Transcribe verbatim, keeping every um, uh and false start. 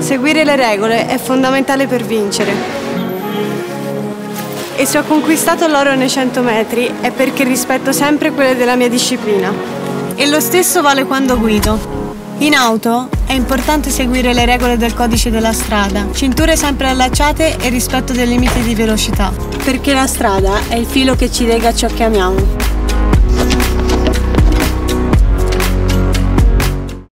Seguire le regole è fondamentale per vincere. E se ho conquistato l'oro nei cento metri è perché rispetto sempre quelle della mia disciplina. E lo stesso vale quando guido. In auto è importante seguire le regole del codice della strada, cinture sempre allacciate e rispetto dei limiti di velocità. Perché la strada è il filo che ci lega a ciò che amiamo.